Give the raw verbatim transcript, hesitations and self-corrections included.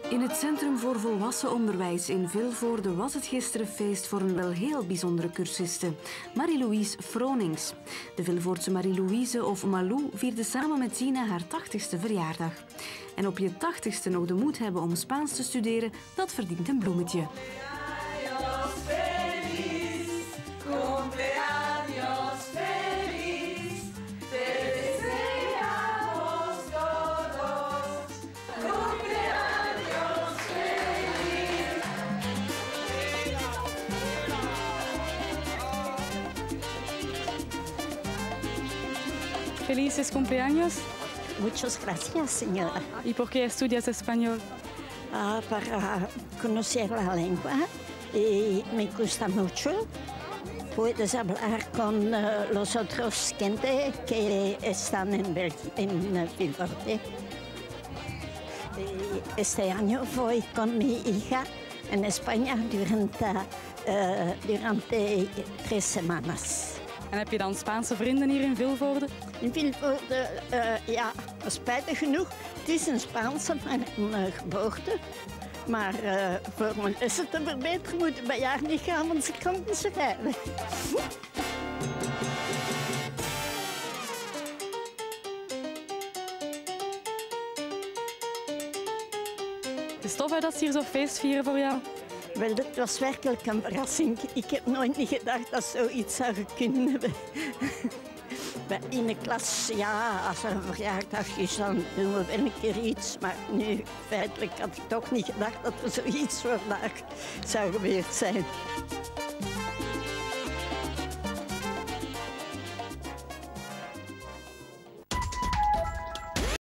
In het Centrum voor Volwassen Onderwijs in Vilvoorde was het gisteren feest voor een wel heel bijzondere cursiste, Marie-Louise Fronings. De Vilvoordse Marie-Louise, of Malou, vierde samen met Zina haar tachtigste verjaardag. En op je tachtigste nog de moed hebben om Spaans te studeren, dat verdient een bloemetje. Felices cumpleaños. Muchas gracias, señora. ¿Y por qué estudias español? Ah, para conocer la lengua y me gusta mucho. Puedes hablar con uh, los otros gente que están en, Belgi en uh, Vilvoorde. Este año voy con mi hija en España durante, uh, durante tres semanas. En heb je dan Spaanse vrienden hier in Vilvoorde? In Vilvoorde, uh, ja, spijtig genoeg. Het is een Spaanse mijn uh, geboorte. Maar uh, voor mijn lessen te verbeteren moet ik bij haar niet gaan, want ze kan niet schrijven. Het is tof hè, dat ze hier zo'n feest vieren voor jou. Wel, het was werkelijk een verrassing. Ik heb nooit niet gedacht dat zoiets zou kunnen hebben. In de klas, ja, als er een verjaardag is, dan doen we wel een keer iets. Maar nu, feitelijk had ik toch niet gedacht dat er zoiets vandaag zou gebeurd zijn.